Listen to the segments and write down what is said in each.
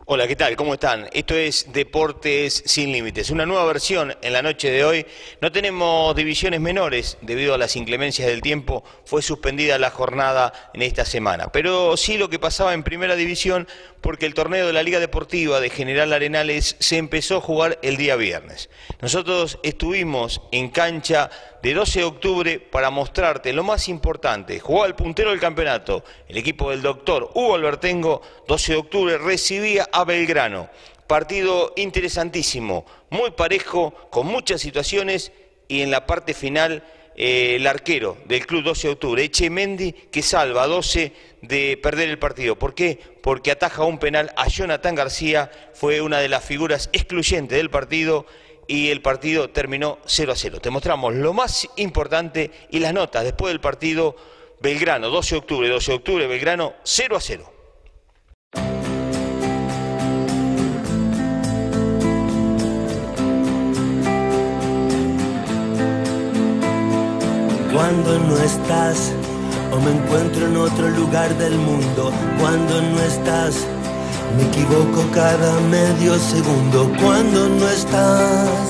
Hola, ¿qué tal? ¿Cómo están? Esto es Deportes Sin Límites, una nueva versión en la noche de hoy. No tenemos divisiones menores debido a las inclemencias del tiempo, fue suspendida la jornada en esta semana. Pero sí lo que pasaba en Primera División, porque el torneo de la Liga Deportiva de General Arenales se empezó a jugar el día viernes. Nosotros estuvimos en cancha de 12 de octubre para mostrarte lo más importante. Jugaba el puntero del campeonato, el equipo del doctor Hugo Albertengo. 12 de octubre recibía a Belgrano. Partido interesantísimo, muy parejo, con muchas situaciones, y en la parte final el arquero del club 12 de octubre, Echemendi, que salva a 12 de perder el partido. ¿Por qué? Porque ataja un penal a Jonathan García, fue una de las figuras excluyentes del partido, y el partido terminó 0-0. Te mostramos lo más importante y las notas después del partido. Belgrano, 12 de octubre, Belgrano, 0-0. Cuando no estás, o me encuentro en otro lugar del mundo. Cuando no estás, me equivoco cada medio segundo. Cuando no estás,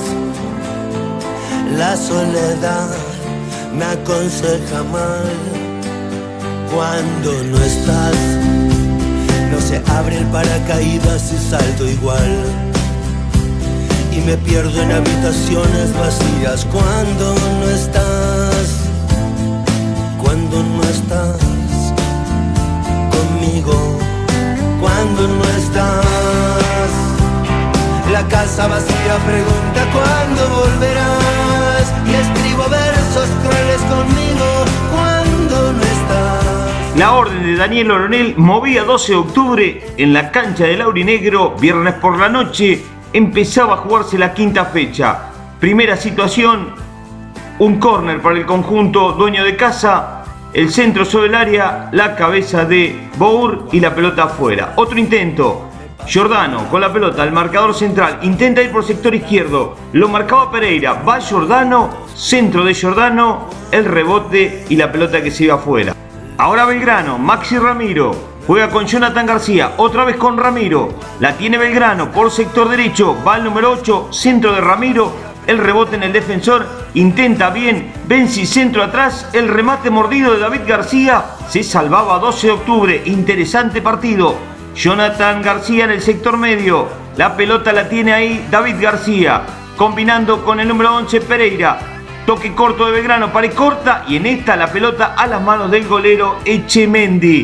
la soledad me aconseja mal. Cuando no estás, no se abre el paracaídas y salto igual. Y me pierdo en habitaciones vacías. Cuando no estás, cuando no estás conmigo. Cuando no estás, la casa vacía pregunta cuándo volverás. Y escribo versos crueles conmigo cuando no estás. La orden de Daniel Oronel movía 12 de octubre en la cancha del Aurinegro. Viernes por la noche empezaba a jugarse la quinta fecha. Primera situación, un córner para el conjunto dueño de casa. El centro sobre el área, la cabeza de Bour y la pelota afuera. Otro intento, Giordano con la pelota, el marcador central, intenta ir por sector izquierdo, lo marcaba Pereira, va Giordano, centro de Giordano, el rebote y la pelota que se iba afuera. Ahora Belgrano, Maxi Ramiro, juega con Jonathan García, otra vez con Ramiro, la tiene Belgrano por sector derecho, va el número 8, centro de Ramiro, el rebote en el defensor, intenta bien, Benzi centro atrás, el remate mordido de David García, se salvaba 12 de octubre, interesante partido. Jonathan García en el sector medio, la pelota la tiene ahí David García, combinando con el número 11 Pereira, toque corto de Belgrano, pared corta, y en esta la pelota a las manos del golero Echemendi.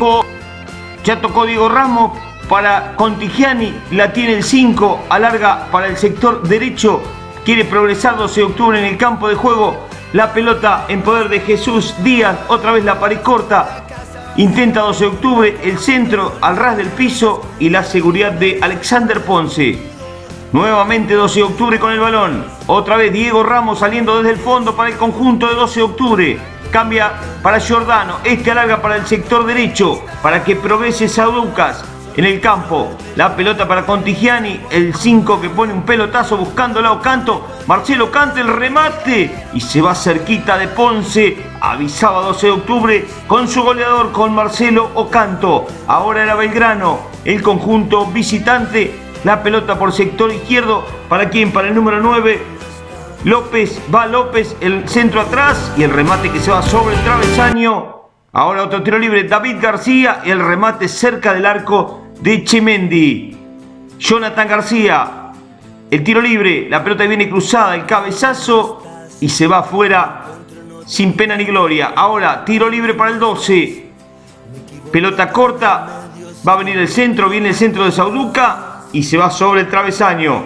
Ya tocó Diego Ramos para Contigiani, la tiene el 5, alarga para el sector derecho. Quiere progresar 12 de octubre en el campo de juego. La pelota en poder de Jesús Díaz. Otra vez la pared corta. Intenta 12 de octubre. El centro al ras del piso. Y la seguridad de Alexander Ponce. Nuevamente 12 de octubre con el balón. Otra vez Diego Ramos saliendo desde el fondo para el conjunto de 12 de octubre. Cambia para Giordano. Este alarga para el sector derecho. Para que progrese Sauducas. En el campo, la pelota para Contigiani, el 5 que pone un pelotazo buscándolo a Ocanto, Marcelo Canto, el remate, y se va cerquita de Ponce, avisaba 12 de octubre con su goleador, con Marcelo Ocanto. Ahora era Belgrano, el conjunto visitante, la pelota por sector izquierdo, ¿para quién? Para el número 9, López, va López, el centro atrás, y el remate que se va sobre el travesaño. Ahora otro tiro libre, David García, y el remate cerca del arco de Echemendi. Jonathan García, el tiro libre, la pelota viene cruzada, el cabezazo, y se va afuera sin pena ni gloria. Ahora tiro libre para el 12, pelota corta, va a venir el centro, viene el centro de Sauduca, y se va sobre el travesaño.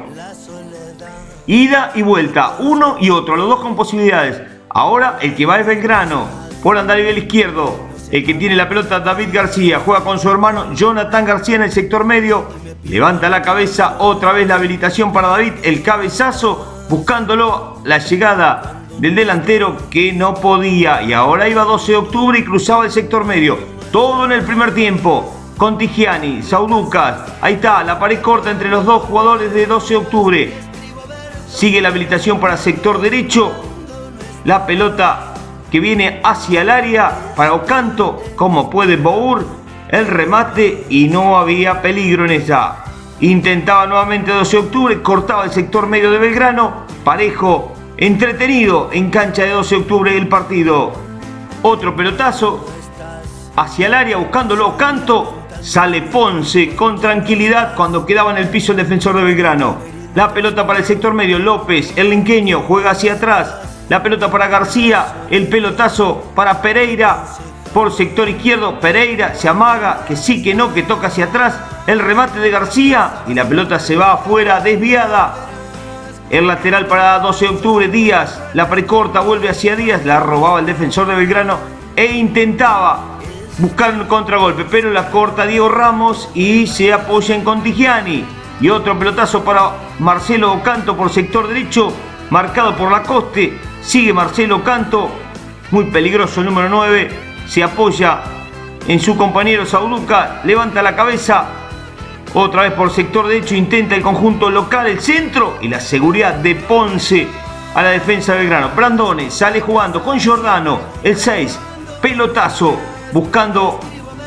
Ida y vuelta, uno y otro, los dos con posibilidades. Ahora el que va es Belgrano, por andar nivel izquierdo. El que tiene la pelota, David García, juega con su hermano Jonathan García en el sector medio. Levanta la cabeza, otra vez la habilitación para David, el cabezazo, buscándolo, la llegada del delantero que no podía. Y ahora iba 12 de octubre y cruzaba el sector medio. Todo en el primer tiempo. Contigiani, Sauducas, ahí está, la pared corta entre los dos jugadores de 12 de octubre. Sigue la habilitación para sector derecho. La pelota que viene hacia el área para Ocanto, como puede Bour, el remate, y no había peligro en esa. Intentaba nuevamente 12 de octubre, cortaba el sector medio de Belgrano, parejo, entretenido en cancha de 12 de octubre el partido. Otro pelotazo hacia el área buscándolo Canto, sale Ponce con tranquilidad cuando quedaba en el piso el defensor de Belgrano. La pelota para el sector medio, López, el linqueño, juega hacia atrás. La pelota para García, el pelotazo para Pereira por sector izquierdo. Pereira se amaga, que sí, que no, que toca hacia atrás. El remate de García y la pelota se va afuera, desviada. El lateral para 12 de octubre, Díaz, la precorta, vuelve hacia Díaz, la robaba el defensor de Belgrano e intentaba buscar un contragolpe, pero la corta Diego Ramos y se apoya en Contigiani. Y otro pelotazo para Marcelo Ocanto por sector derecho, marcado por Lacoste. Sigue Marcelo Ocanto, muy peligroso el número 9, se apoya en su compañero Sauduca, levanta la cabeza. Otra vez por sector derecho intenta el conjunto local, el centro y la seguridad de Ponce a la defensa de Belgrano. Brandone sale jugando con Giordano, el 6, pelotazo, buscando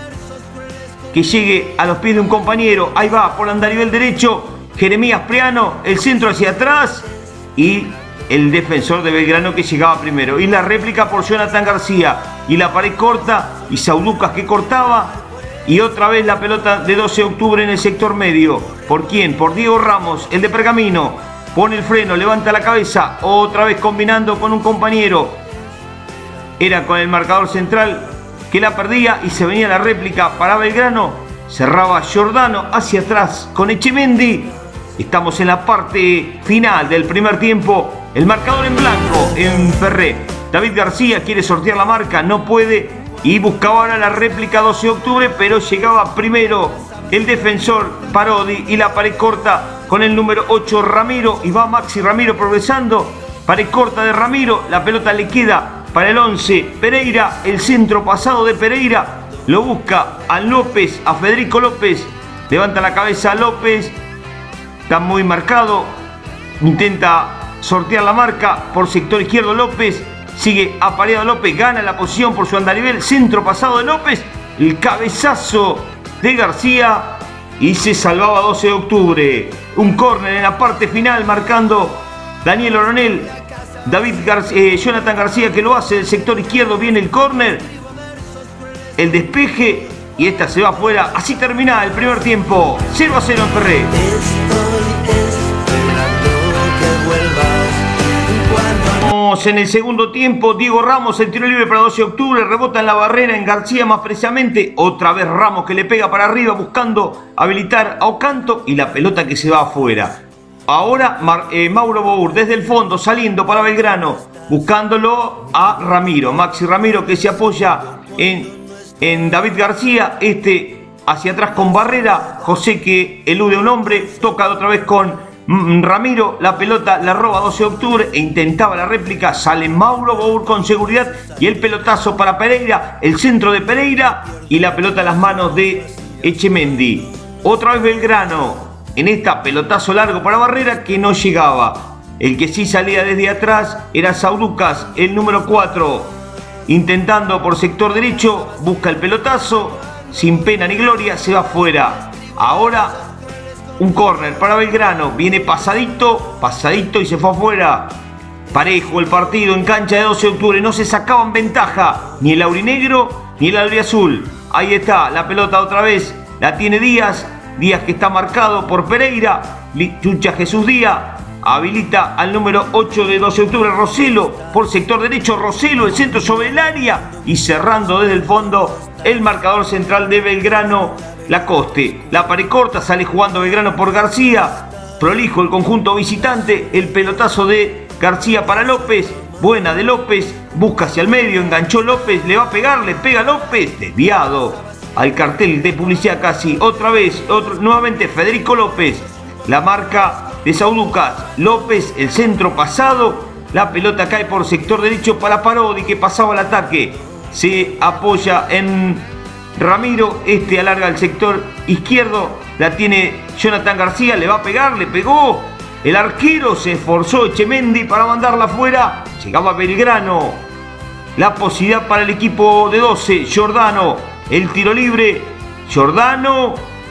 que llegue a los pies de un compañero. Ahí va por andarivel derecho, Jeremías Priano, el centro hacia atrás y el defensor de Belgrano que llegaba primero. Y la réplica por Jonathan García y la pared corta y Sauducas que cortaba. Y otra vez la pelota de 12 de octubre en el sector medio. ¿Por quién? Por Diego Ramos, el de Pergamino. Pone el freno, levanta la cabeza. Otra vez combinando con un compañero. Era con el marcador central que la perdía y se venía la réplica para Belgrano. Cerraba Giordano hacia atrás con Echemendi. Estamos en la parte final del primer tiempo. El marcador en blanco en Ferré. David García quiere sortear la marca, no puede. Y buscaba ahora la réplica 12 de octubre, pero llegaba primero el defensor Parodi y la pared corta con el número 8 Ramiro. Y va Maxi Ramiro progresando. Pared corta de Ramiro, la pelota le queda para el 11 Pereira. El centro pasado de Pereira lo busca a López, a Federico López. Levanta la cabeza López. Está muy marcado. Intenta sortear la marca por sector izquierdo López. Sigue apareado López, gana la posición por su andarivel, centro pasado de López, el cabezazo de García y se salvaba 12 de octubre. Un córner en la parte final marcando Daniel Oronel, Jonathan García que lo hace del sector izquierdo, viene el córner, el despeje y esta se va afuera. Así termina el primer tiempo, 0-0 en Ferré. En el segundo tiempo, Diego Ramos, el tiro libre para 12 de octubre, rebota en la barrera en García más precisamente. Otra vez Ramos que le pega para arriba buscando habilitar a Ocanto y la pelota que se va afuera. Ahora Mauro Bour desde el fondo saliendo para Belgrano, buscándolo a Ramiro. Maxi Ramiro que se apoya en David García, hacia atrás con Barrera. José que elude un hombre, toca otra vez con Ramiro, la pelota la roba 12 de octubre e intentaba la réplica, sale Mauro Bour con seguridad y el pelotazo para Pereira, el centro de Pereira y la pelota en las manos de Echemendi. Otra vez Belgrano, en esta pelotazo largo para Barrera que no llegaba. El que sí salía desde atrás era Sauducas, el número 4, intentando por sector derecho, busca el pelotazo, sin pena ni gloria, se va afuera. Ahora un córner para Belgrano, viene pasadito y se fue afuera. Parejo el partido en cancha de 12 de octubre, no se sacaban ventaja ni el aurinegro ni el albiazul. Ahí está, la pelota otra vez, la tiene Díaz que está marcado por Pereira. Chucha Jesús Díaz habilita al número 8 de 12 de octubre, Roselo, por sector derecho, Roselo, el centro sobre el área y cerrando desde el fondo el marcador central de Belgrano, Lacoste. La pared corta, sale jugando Belgrano por García, prolijo el conjunto visitante, el pelotazo de García para López, buena de López, busca hacia el medio, enganchó López, le va a pegar, le pega López, desviado al cartel de publicidad casi, otra vez, nuevamente Federico López, la marca de Sauducas, López, el centro pasado, la pelota cae por sector derecho para Parodi que pasaba al ataque, se apoya en Ramiro, alarga el sector izquierdo, la tiene Jonathan García, le va a pegar, le pegó, el arquero se esforzó Echemendi para mandarla afuera, llegaba Belgrano, la posibilidad para el equipo de 12, Giordano, el tiro libre, Giordano,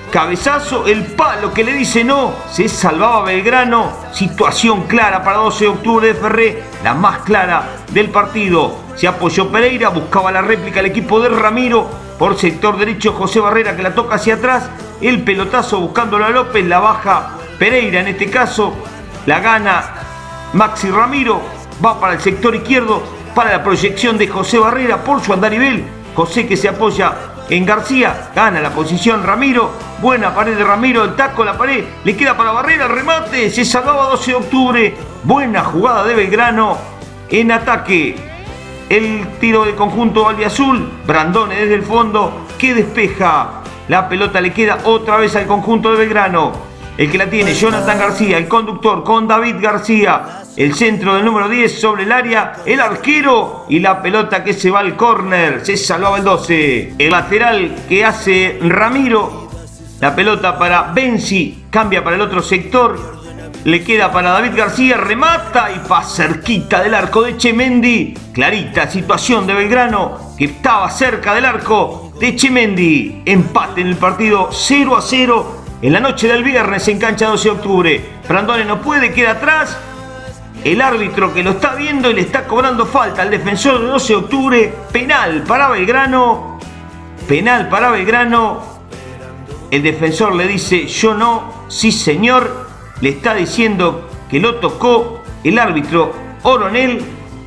cabezazo, el palo que le dice no, se salvaba Belgrano, situación clara para 12 de octubre de Ferré, la más clara del partido. Se apoyó Pereira, buscaba la réplica el equipo de Ramiro, por sector derecho José Barrera que la toca hacia atrás, el pelotazo buscándolo a López, la baja Pereira en este caso, la gana Maxi Ramiro, va para el sector izquierdo, para la proyección de José Barrera por su andarivel, José que se apoya en García, gana la posición Ramiro, buena pared de Ramiro, el taco, la pared, le queda para Barrera, el remate, se salvaba 12 de octubre, buena jugada de Belgrano en ataque, el tiro del conjunto albiazul, Brandone desde el fondo, que despeja, la pelota le queda otra vez al conjunto de Belgrano, el que la tiene Jonathan García, el conductor con David García, el centro del número 10 sobre el área, el arquero y la pelota que se va al córner, se salvaba el 12. El lateral que hace Ramiro, la pelota para Benzi, cambia para el otro sector, le queda para David García, remata y pasa cerquita del arco de Echemendy. Clarita situación de Belgrano que estaba cerca del arco de Echemendy. Empate en el partido 0-0 en la noche del viernes en cancha 12 de octubre. Brandone no puede, queda atrás. El árbitro que lo está viendo y le está cobrando falta al defensor de 12 de octubre. Penal para Belgrano. Penal para Belgrano. El defensor le dice yo no. Sí señor. Le está diciendo que lo tocó el árbitro Oronel.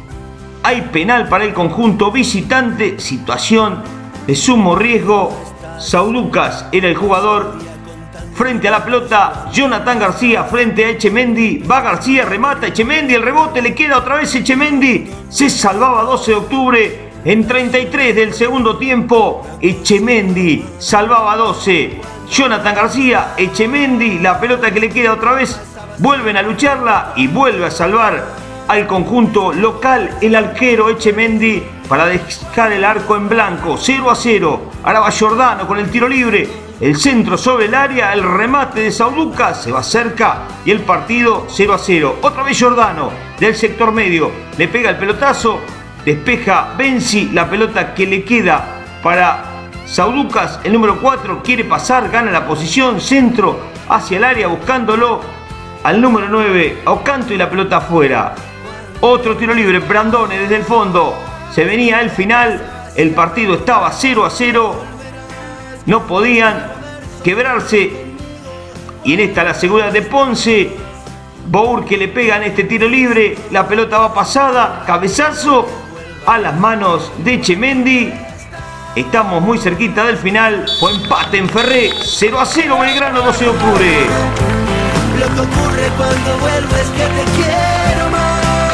Hay penal para el conjunto visitante. Situación de sumo riesgo. Sauducas era el jugador. Frente a la pelota, Jonathan García frente a Echemendy, va García, remata Echemendy, el rebote le queda otra vez Echemendy, se salvaba 12 de octubre, en 33 del segundo tiempo, Echemendy salvaba 12, Jonathan García, Echemendy, la pelota que le queda otra vez, vuelven a lucharla y vuelve a salvar al conjunto local el arquero Echemendy para dejar el arco en blanco, 0-0, ahora va Giordano con el tiro libre, el centro sobre el área, el remate de Sauducas, se va cerca y el partido 0-0. Otra vez Giordano del sector medio, le pega el pelotazo, despeja Benzi, la pelota que le queda para Sauducas, el número 4, quiere pasar, gana la posición, centro hacia el área buscándolo al número 9, a Ocanto y la pelota afuera. Otro tiro libre, Brandone desde el fondo, se venía el final, el partido estaba 0-0. No podían quebrarse. Y en esta la segunda de Ponce. Bour que le pega en este tiro libre. La pelota va pasada. Cabezazo a las manos de Echemendy. Estamos muy cerquita del final. Fue empate en Ferré. 0-0 Belgrano 12 de octubre. Lo que ocurre cuando vuelvo es que te quiero más.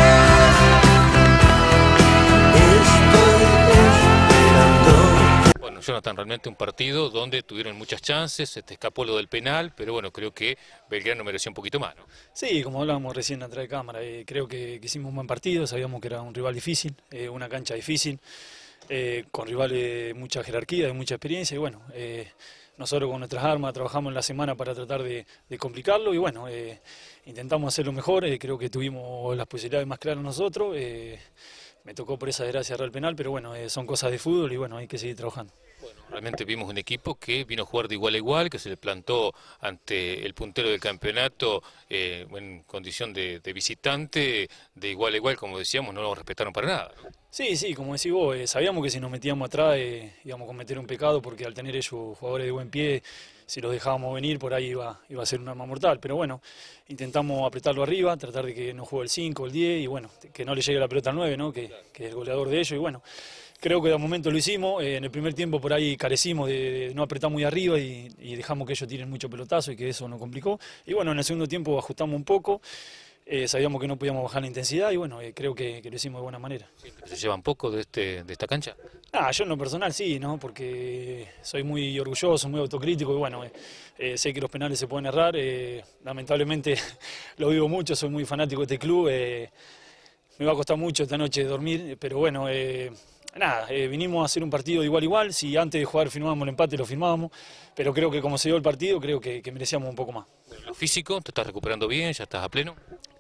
Jonathan, realmente un partido donde tuvieron muchas chances, se te escapó lo del penal, pero bueno, creo que Belgrano mereció un poquito más, ¿no? Sí, como hablábamos recién atrás de cámara, creo que hicimos un buen partido, sabíamos que era un rival difícil, una cancha difícil, con rivales de mucha jerarquía, de mucha experiencia, y bueno, nosotros con nuestras armas trabajamos en la semana para tratar de complicarlo, y bueno, intentamos hacerlo mejor, creo que tuvimos las posibilidades más claras nosotros, me tocó por esa desgracia errar el penal, pero bueno, son cosas de fútbol y bueno, hay que seguir trabajando. Bueno, realmente vimos un equipo que vino a jugar de igual a igual, que se le plantó ante el puntero del campeonato en condición de visitante, de igual a igual, como decíamos, no lo respetaron para nada, ¿no? Sí, sí, como decís vos, sabíamos que si nos metíamos atrás íbamos a cometer un pecado porque al tener ellos jugadores de buen pie, si los dejábamos venir por ahí iba a ser un arma mortal, pero bueno, intentamos apretarlo arriba, tratar de que no juegue el 5, el 10 y bueno, que no le llegue la pelota al 9, ¿no? que es el goleador de ellos y bueno, creo que de momento lo hicimos, en el primer tiempo por ahí carecimos de no apretar muy arriba y dejamos que ellos tiren mucho pelotazo y que eso nos complicó y bueno, en el segundo tiempo ajustamos un poco. Sabíamos que no podíamos bajar la intensidad y bueno, creo que lo hicimos de buena manera. ¿Se llevan poco de esta cancha? Yo en lo personal sí, ¿no? Porque soy muy orgulloso, muy autocrítico y bueno, sé que los penales se pueden errar, lamentablemente lo vivo mucho, soy muy fanático de este club, me va a costar mucho esta noche dormir, pero bueno, vinimos a hacer un partido de igual a igual, si antes de jugar firmábamos el empate lo firmábamos, pero creo que como se dio el partido creo que merecíamos un poco más. Lo físico, ¿te estás recuperando bien? ¿Ya estás a pleno?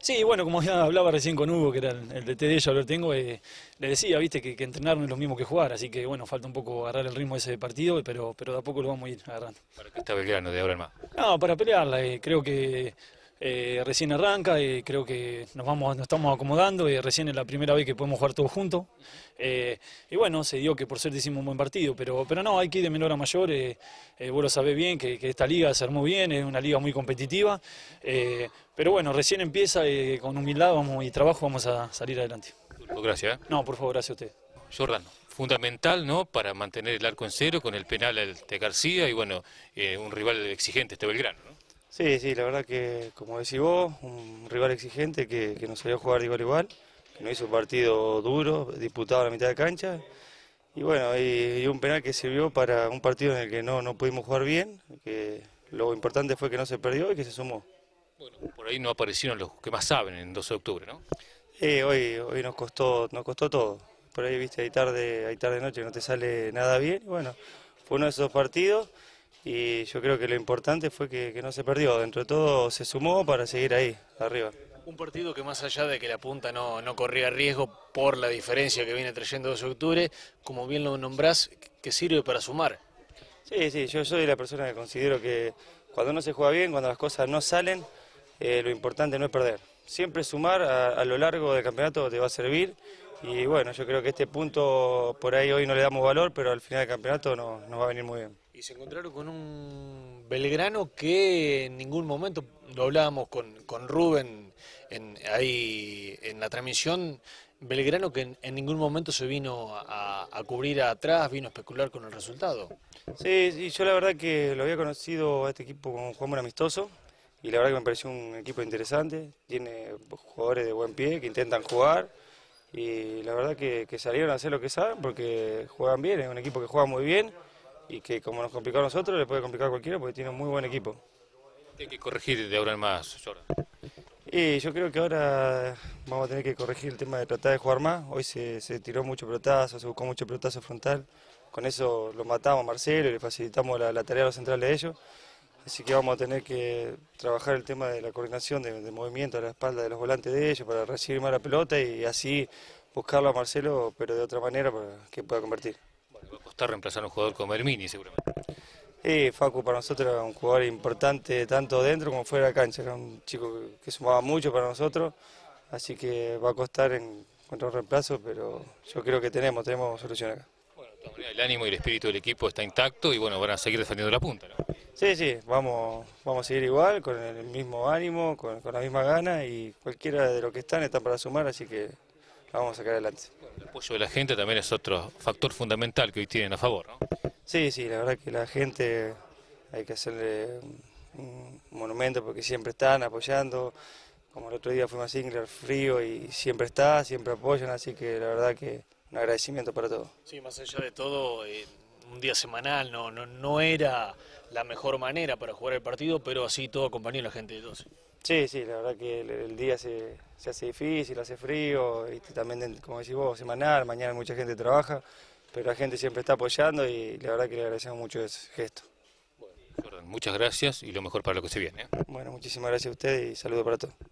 Sí, bueno, como ya hablaba recién con Hugo, que era el DT de ellos, lo tengo, le decía, viste, que entrenar no es lo mismo que jugar, así que bueno, falta un poco agarrar el ritmo de ese partido, pero de a poco lo vamos a ir agarrando. Para que está Belgrano de ahora en más. No, para pelearla, creo que recién arranca, creo que nos estamos acomodando, recién es la primera vez que podemos jugar todos juntos, y bueno, se dio que por suerte hicimos un buen partido, pero no, hay que ir de menor a mayor, vos lo sabés bien, que esta liga se armó bien, es una liga muy competitiva, pero bueno, recién empieza, con humildad y trabajo vamos a salir adelante. Gracias. No, por favor, gracias a usted. Jordan, fundamental, ¿no?, para mantener el arco en cero con el penal de García y bueno, un rival exigente este Belgrano, ¿no? Sí, sí, la verdad que, como decís vos, un rival exigente que nos salió a jugar de igual a igual, que nos hizo un partido duro, disputado a la mitad de cancha, y bueno, y un penal que sirvió para un partido en el que no pudimos jugar bien, que lo importante fue que no se perdió y que se sumó. Bueno, por ahí no aparecieron los que más saben en 12 de octubre, ¿no? Hoy nos costó todo, por ahí viste, hay tarde noche que no te sale nada bien, y bueno, fue uno de esos partidos. Y yo creo que lo importante fue que no se perdió, dentro de todo se sumó para seguir ahí, arriba. Un partido que más allá de que la punta no corría riesgo por la diferencia que viene trayendo 12 de octubre, como bien lo nombrás, que sirve para sumar. Sí, yo soy la persona que considero que cuando no se juega bien, cuando las cosas no salen, lo importante no es perder. Siempre sumar a lo largo del campeonato te va a servir y bueno, yo creo que este punto por ahí hoy no le damos valor, pero al final del campeonato nos va a venir muy bien. Y se encontraron con un Belgrano que en ningún momento, lo hablábamos con Rubén ahí en la transmisión, Belgrano que en ningún momento se vino a cubrir atrás, vino a especular con el resultado. Sí, yo la verdad que lo había conocido a este equipo como jugamos un amistoso y la verdad que me pareció un equipo interesante, tiene jugadores de buen pie que intentan jugar y la verdad que salieron a hacer lo que saben porque juegan bien, es un equipo que juega muy bien. Y que como nos complicó a nosotros, le puede complicar a cualquiera porque tiene un muy buen equipo. Hay que corregir de ahora en más, Jordan. Y yo creo que ahora vamos a tener que corregir el tema de tratar de jugar más. Hoy se tiró mucho pelotazo, se buscó mucho pelotazo frontal. Con eso lo matamos a Marcelo y le facilitamos la tarea a los centrales de ellos. Así que vamos a tener que trabajar el tema de la coordinación de movimiento a la espalda de los volantes de ellos para recibir más la pelota y así buscarlo a Marcelo, pero de otra manera para que pueda convertir. Va a costar reemplazar a un jugador como Hermini, seguramente. Facu para nosotros era un jugador importante tanto dentro como fuera de la cancha, era un chico que sumaba mucho para nosotros, así que va a costar encontrar un reemplazo, pero yo creo que tenemos solución acá. Bueno, de todas maneras, el ánimo y el espíritu del equipo está intacto y bueno, van a seguir defendiendo la punta, ¿no? Sí, vamos a seguir igual, con el mismo ánimo, con la misma gana y cualquiera de los que están para sumar, así que la vamos a sacar adelante. El apoyo de la gente también es otro factor fundamental que hoy tienen a favor, ¿no? Sí, la verdad que la gente hay que hacerle un monumento porque siempre están apoyando, como el otro día fuimos a Singler frío y siempre siempre apoyan, así que la verdad que un agradecimiento para todos. Sí, más allá de todo, un día semanal no era la mejor manera para jugar el partido, pero así todo acompañó a la gente de 12. Sí, la verdad que el día se hace difícil, hace frío, y también, como decís vos, semanal, mañana mucha gente trabaja, pero la gente siempre está apoyando y la verdad que le agradecemos mucho ese gesto. Bueno, Jordan, muchas gracias y lo mejor para lo que se viene, ¿eh? Bueno, muchísimas gracias a ustedes y saludos para todos.